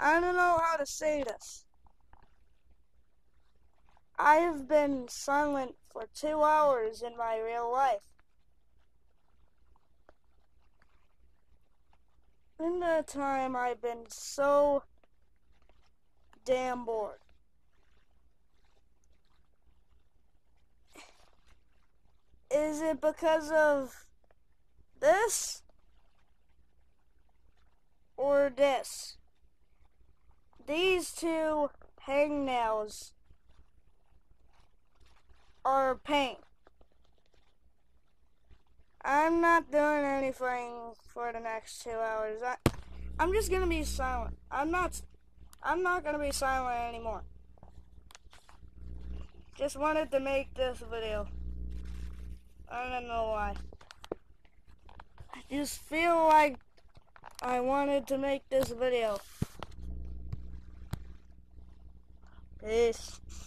I don't know how to say this. I have been silent for 2 hours in my real life. In that time, I've been so damn bored. Is it because of this or this? These two hangnails are pain. I'm not doing anything for the next 2 hours. I'm just gonna be silent. I'm not gonna be silent anymore. Just wanted to make this video. I don't know why. I just feel like I wanted to make this video. Peace.